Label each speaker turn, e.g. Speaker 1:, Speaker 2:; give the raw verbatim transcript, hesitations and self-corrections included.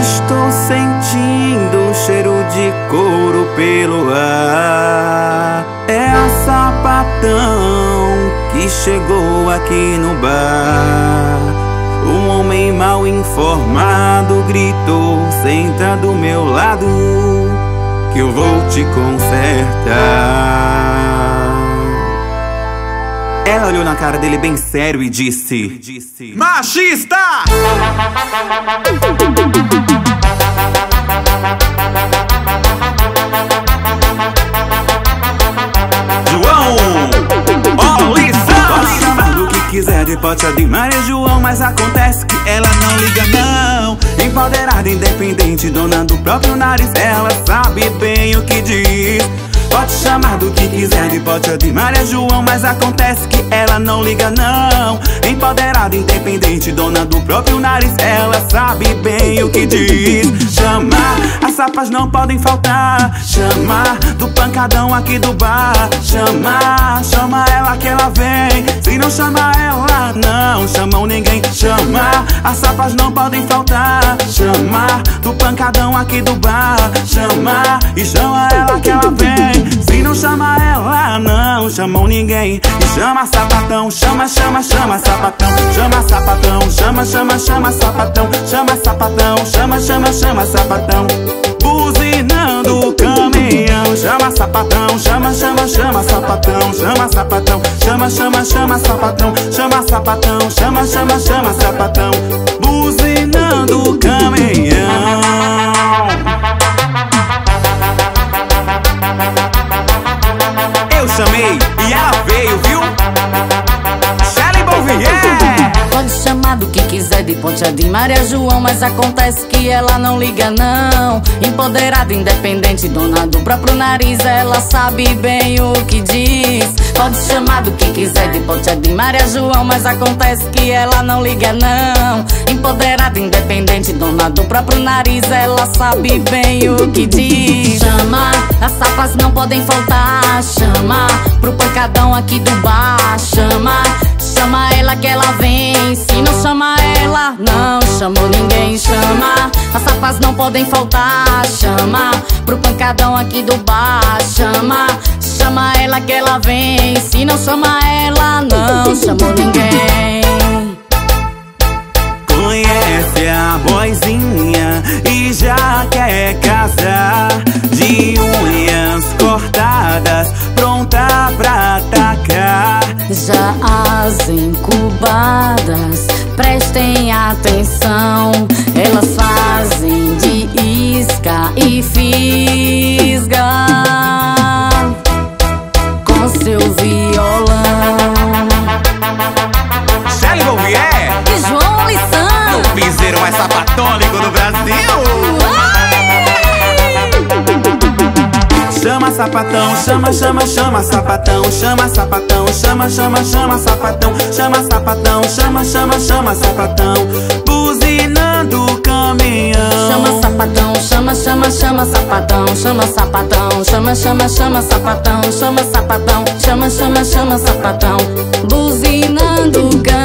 Speaker 1: Estou sentindo o cheiro de couro pelo ar. É a Sapatão que chegou aqui no bar. Um homem mal informado gritou: senta do meu lado que eu vou te consertar. Ela olhou na cara dele bem sério e disse: machista! João, ó, lição! Pode chamar do que quiser de Potia de Maria João, mas acontece que ela não liga não. Empoderada, independente, dona do próprio nariz, ela sabe bem o que diz. Pode chamar do que quiser de Potia de Maria João, mas acontece que ela não liga não. Empoderada, independente, dona do próprio nariz, ela sabe bem o que diz. Chamar, as sapas não podem faltar. Chamar do pancadão aqui do bar. Chamar, chama ela que ela vem. Se não chamar ela, não chamam ninguém. Chamar, as sapas não podem faltar. Chamar do pancadão aqui do bar. Chamar e chama ela que ela vem. Se não chama ela, não chamam ninguém. E chama Sapatão, chama, chama, chama Sapatão. Chama Sapatão, chama, chama, chama Sapatão. Chama Sapatão, chama, chama, chama Sapatão. Buzinando o caminhão. Chama Sapatão, chama, chama, chama Sapatão. Chama Sapatão, chama, chama, chama Sapatão. Chama Sapatão, chama, chama, chama Sapatão. Buzinando o caminhão. Eu chamei e ela veio, viu? Shelly Bouvier!
Speaker 2: Pode chamar do que quiser de Potia de Maria João, mas acontece que ela não liga não. Empoderada, independente, dona do próprio nariz, ela sabe bem o que diz. Pode chamar do que quiser de Potia de Maria João, mas acontece que ela não liga não. Empoderada, independente, dona do próprio nariz, ela sabe bem o que diz. Chama, as sapas não podem faltar. Chama, pro pancadão aqui do bar. Chama, chama ela que ela vem. Se não chama ela, não chamou ninguém. Chama, as sapas não podem faltar. Chama, pro pancadão aqui do bar. Chama, chama ela que ela vem. Se não chama ela, não chamou ninguém.
Speaker 1: Conhece a boizinha e já quer casar. De unhas cortadas, pronta pra atacar.
Speaker 2: Já as incubadas, prestem atenção. Elas fazem de isca e fisga com seu violão.
Speaker 1: Shelly Bouvier
Speaker 2: E João Lição,
Speaker 1: o piseiro mais sapatônico do Brasil. Chama Sapatão, chama, chama, chama Sapatão. Chama Sapatão, chama, chama, chama Sapatão. Chama Sapatão, chama, chama, chama Sapatão. Buzinando o caminhão.
Speaker 2: chama Sapatão, chama, chama, chama Sapatão. Chama Sapatão, chama, chama, chama Sapatão. Chama Sapatão, chama, chama, chama Sapatão. Buzinando o caminhão.